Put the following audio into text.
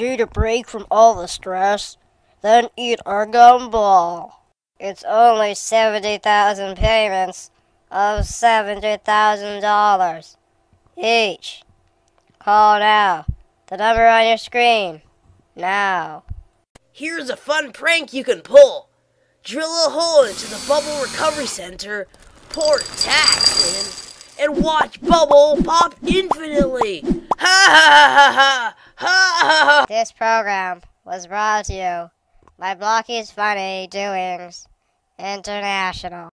Need a break from all the stress? Then eat our gumball. It's only 70,000 payments of $70,000 each. Call now. The number on your screen. Now. Here's a fun prank you can pull. Drill a hole into the Bubble Recovery Center, pour tax in, and watch Bubble pop infinitely. Ha ha ha ha ha ha! This program was brought to you by Blocky's Funny Doings International.